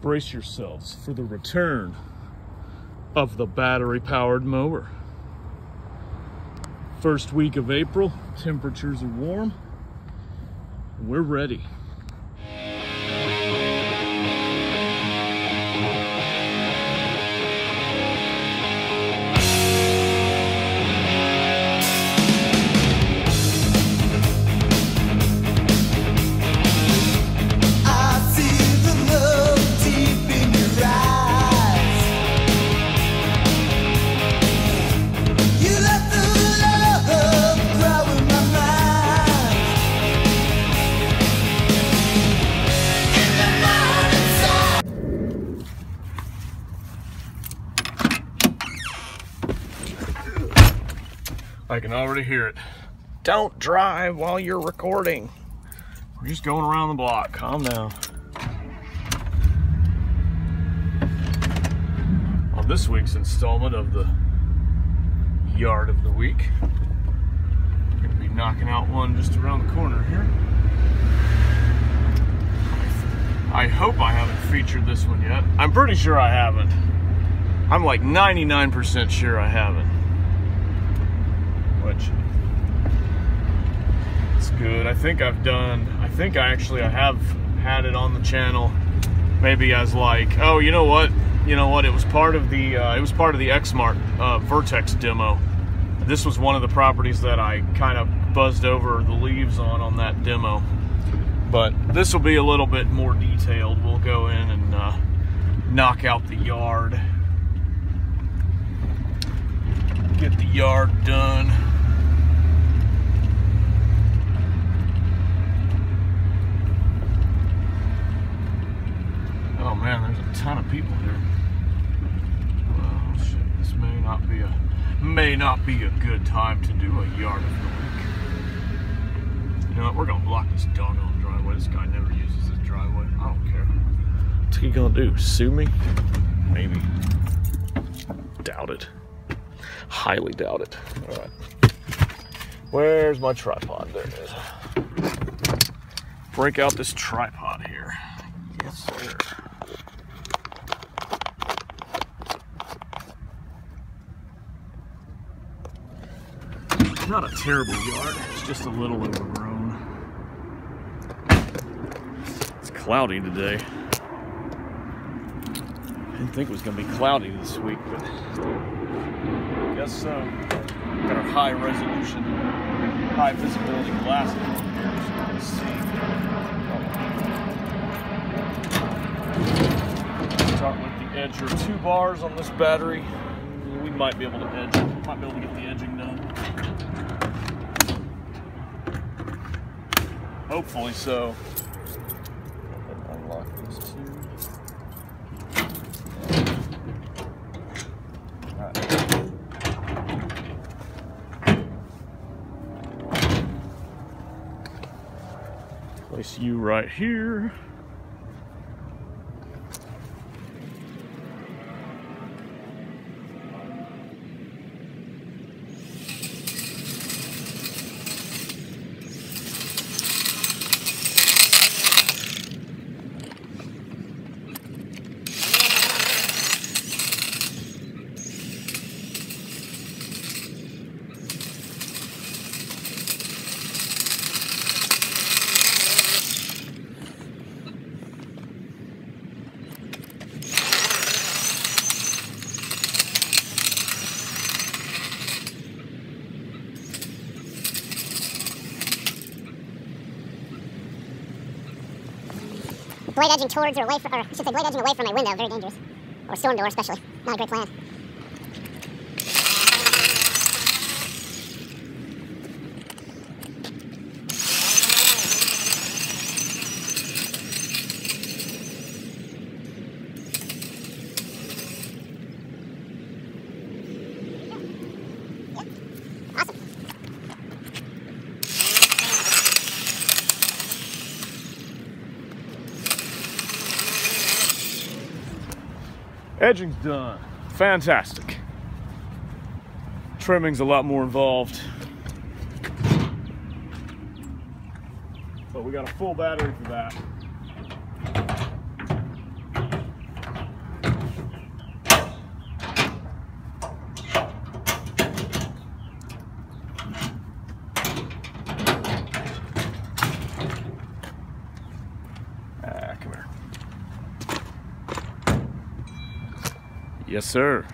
Brace yourselves for the return of the battery-powered mower. First week of April, temperatures are warm. We're ready. I can already hear it. Don't drive while you're recording. We're just going around the block. Calm down. On this week's installment of the Yard of the Week, I'm going to be knocking out one just around the corner here. I hope I haven't featured this one yet. I'm pretty sure I haven't. I'm like 99% sure I haven't. Which it's good. I think I have had it on the channel, maybe as like, oh, you know what, it was part of the Xmart Vertex demo. This was one of the properties that I kind of buzzed over the leaves on that demo, but this will be a little bit more detailed. We'll go in and knock out the yard, get the yard done. Oh man, there's a ton of people here. Well, shit, this may not be a good time to do a Yard of the Week. You know what? We're gonna block this doggone driveway. This guy never uses his driveway. I don't care. What's he gonna do? Sue me? Maybe. Doubt it. Highly doubt it. All right. Where's my tripod? There it is. Break out this tripod here. Yes, sir. Not a terrible yard, it's just a little overgrown. It's cloudy today. Didn't think it was going to be cloudy this week, but I guess so. Got our high resolution, high visibility glasses on here so you can see. Start with the edge or 2 bars on this battery. We might be able to edge it. Might be able to get the edging done. Hopefully so. Unlock these 2. Alright. Place you right here. Blade edging towards or away from, or I should say blade edging away from my window, very dangerous. Or storm door especially, not a great plan. Edging's done. Fantastic. Trimming's a lot more involved. But we got a full battery for that. Yes, sir.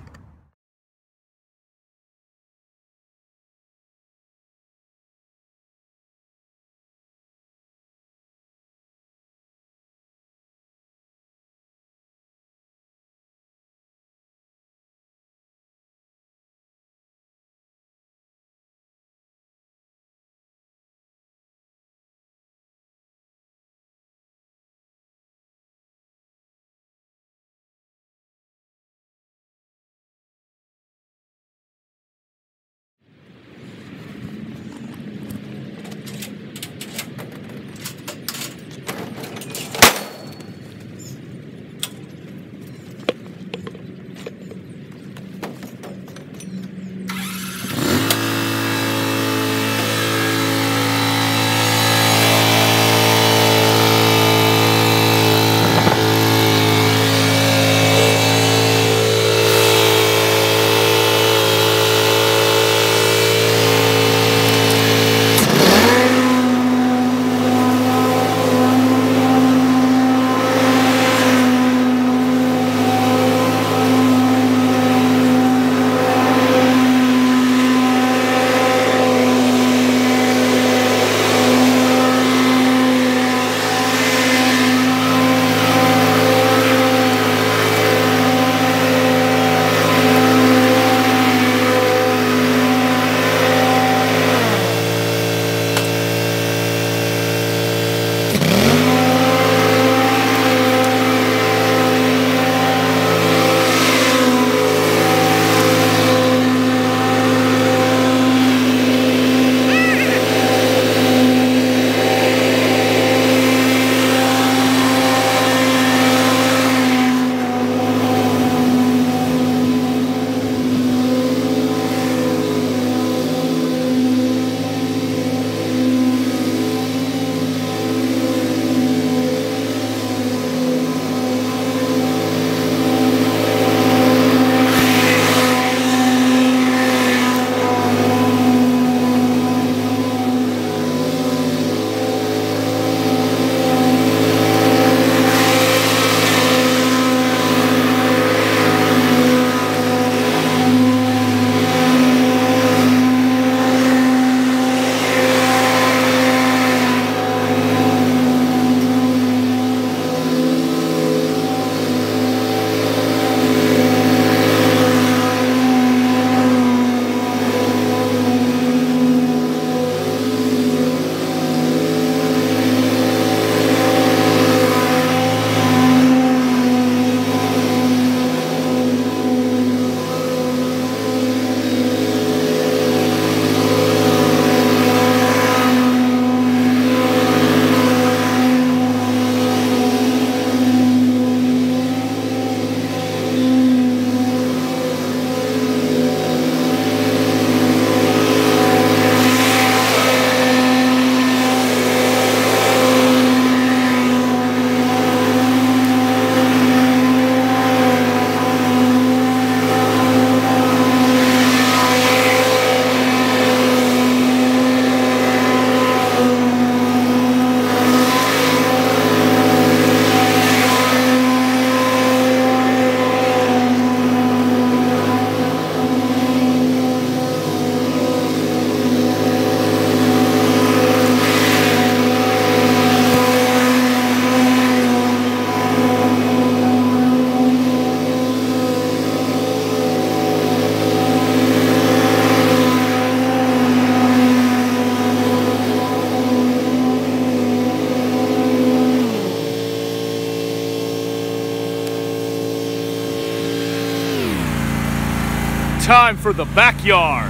Time for the backyard.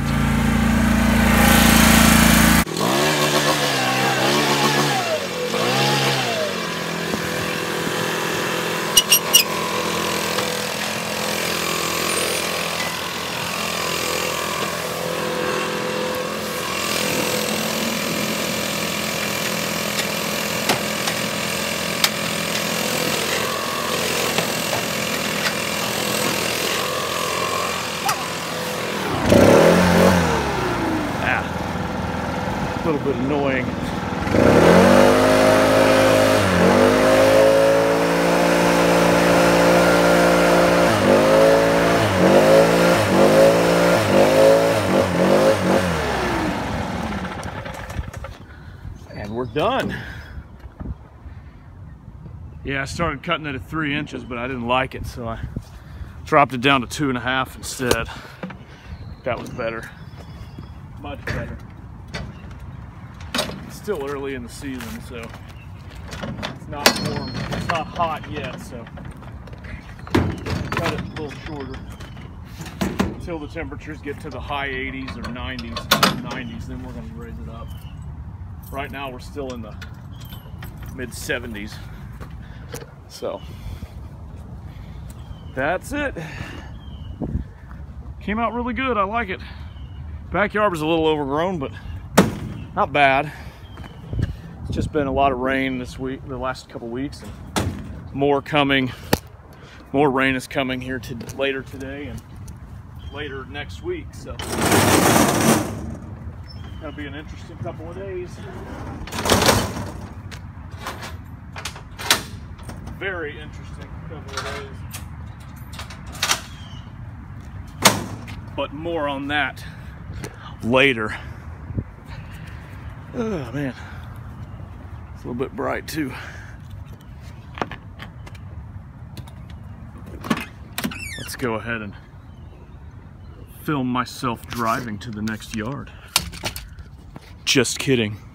A little bit annoying. Yeah, I started cutting it at 3 inches, but I didn't like it, so I dropped it down to 2.5 instead. That was better. Much better. It's still early in the season, so it's not warm. It's not hot yet, so cut it a little shorter until the temperatures get to the high 80s or 90s. Then we're going to raise it up. Right now we're still in the mid 70s. So that's it. Came out really good. I like it. Backyard was a little overgrown, but not bad. It's just been a lot of rain this week, the last couple weeks, and more coming. More rain is coming here later today and later next week. So that'll be an interesting couple of days. Very interesting couple of days. But more on that later. Oh man, it's a little bit bright too. Let's go ahead and film myself driving to the next yard. Just kidding.